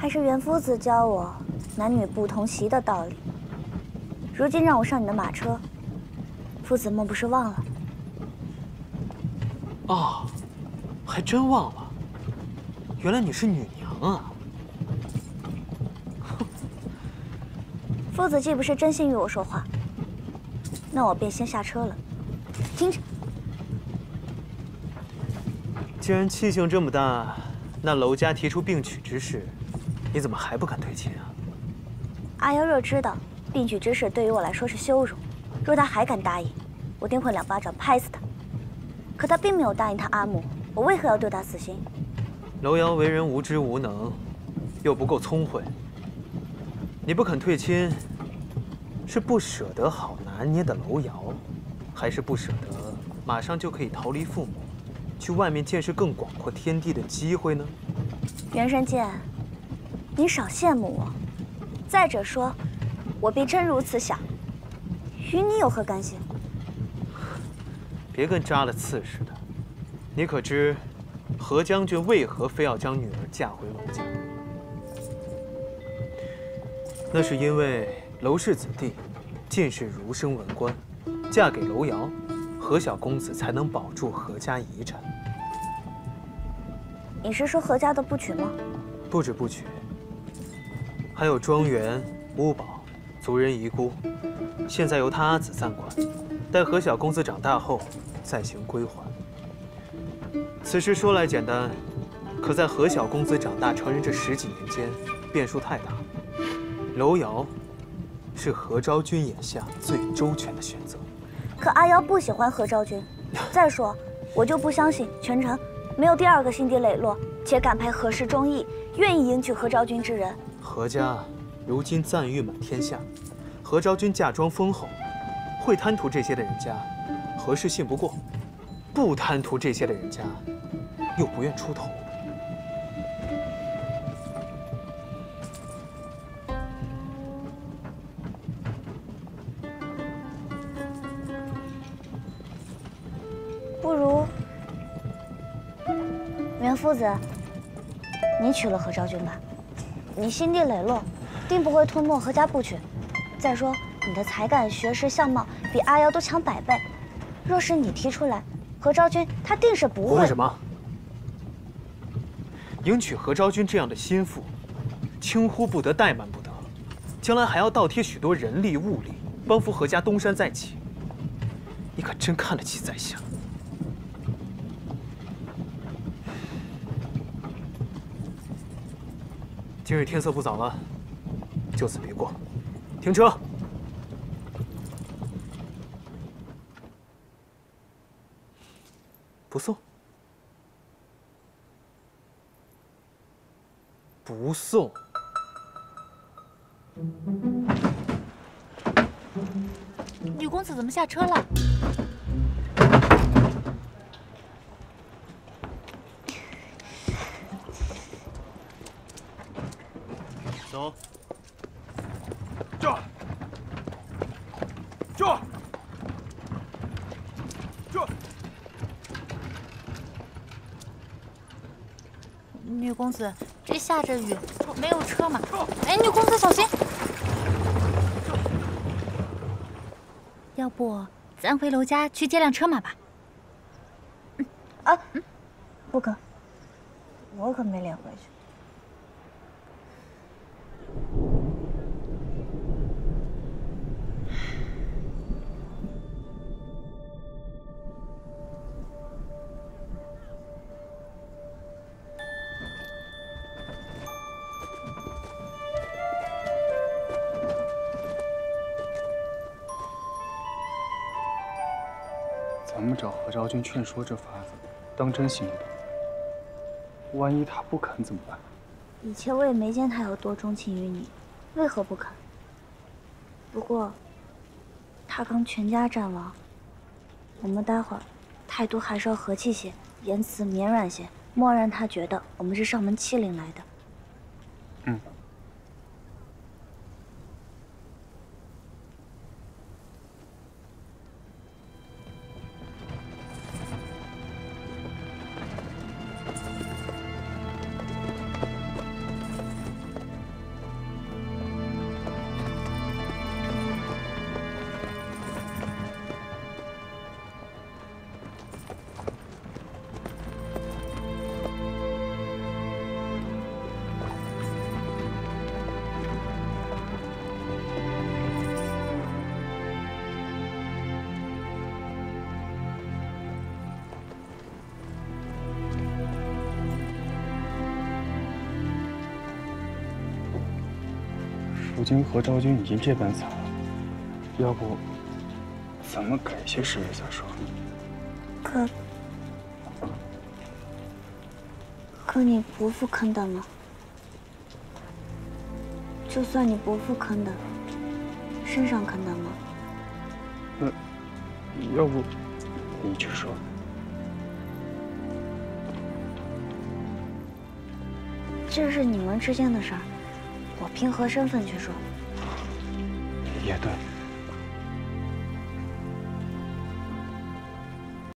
还是袁夫子教我男女不同席的道理。如今让我上你的马车，夫子莫不是忘了？ 哦，还真忘了。原来你是女娘啊！ 夫子既不是真心与我说话，那我便先下车了。听着， 既然气性这么大，那娄家提出并娶之事，你怎么还不肯退亲啊？ 阿瑶若知道并娶之事对于我来说是羞辱，若他还敢答应，我定会2巴掌拍死他。可他并没有答应他阿母，我为何要对他死心？ 娄瑶为人无知无能，又不够聪慧。你不肯退亲，是不舍得好拿捏的娄瑶，还是不舍得马上就可以逃离父母，去外面见识更广阔天地的机会呢？ 袁山剑，你少羡慕我。再者说，我便真如此想，与你有何干系？ 别跟扎了刺似的。你可知何将军为何非要将女儿嫁回娄家？那是因为娄氏子弟尽是儒生文官，嫁给娄瑶，何小公子才能保住何家遗产。 你是说何家的不娶吗？ 不止不娶，还有庄园、屋堡、族人遗孤，现在由他阿子暂管，待何小公子长大后再行归还。此事说来简单，可在何小公子长大成人这10几年间，变数太大。娄瑶是何昭君眼下最周全的选择。 可阿瑶不喜欢何昭君。再说，我就不相信全城没有第2个心地磊落且敢配何氏忠义、愿意迎娶何昭君之人。 何家如今赞誉满天下，何昭君嫁妆丰厚，会贪图这些的人家，何氏信不过；不贪图这些的人家，又不愿出头。 不如，袁夫子，你娶了何昭君吧。你心地磊落，定不会吞没何家不娶。再说，你的才干、学识、相貌比阿瑶都强100倍。若是你提出来，何昭君她定是不会。 为什么？迎娶何昭君这样的心腹，轻忽不得，怠慢不得，将来还要倒贴许多人力物力，帮扶何家东山再起。你可真看得起宰相。今日天色不早了，就此别过。停车。不送。不送。 女公子怎么下车了？ 走。 这。这。这。 女公子，这下着雨，没有车嘛？哎，女公子小心！要不咱回娄家去借辆车马吧？ 不可，我可没脸回去。 咱们找何昭君劝说这法子，当真行不通。万一她不肯怎么办？ 以前我也没见他有多钟情于你，为何不肯？不过，他刚全家战亡，我们待会儿态度还是要和气些，言辞绵软些，莫让他觉得我们是上门欺凌来的。 嗯。 如今何昭君已经这般惨了，要不咱们改些时日再说。 可你伯父肯等吗？就算你伯父肯等，圣上肯等吗？ 那要不你去说。 这是你们之间的事儿，我凭何身份去说？ 也对。